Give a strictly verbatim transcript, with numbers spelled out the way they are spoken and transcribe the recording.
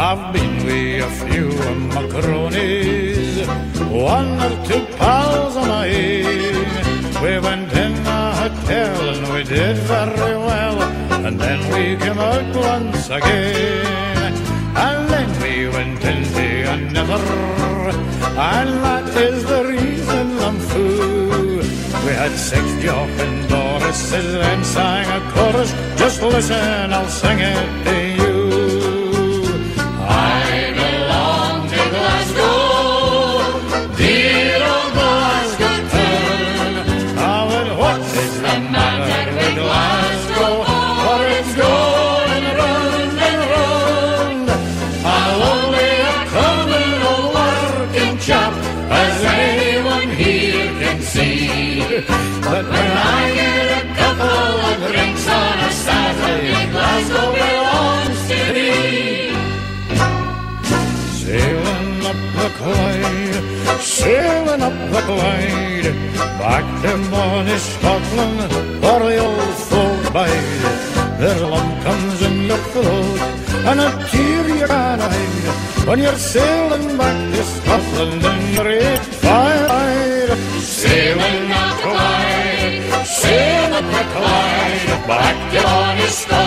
I've been with a few of my cronies, one or two pals of mine. We went in a hotel and we did very well, and then we came out once again. And then we went into another, and that is the reason I'm fool. We had six joking Dorises and sang a chorus. Just listen, I'll sing it to you. I belong to Glasgow, dear old Glasgow town. Ah, but what is the matter with Glasgow? For it's going round and round. I'm only a common old working chap, as anyone here can see. But when I get a couple of drinks on a Saturday, Glasgow belongs to me. Sailing up the Clyde, sailing up the Clyde, back to bonny Scotland, where the old folk bide. There's a lump comes in your throat, and a tear you can't hide, when you're sailing back to Scotland in your eight five. Sailing up the Clyde, sailing up the Clyde, back to bonny Scotland.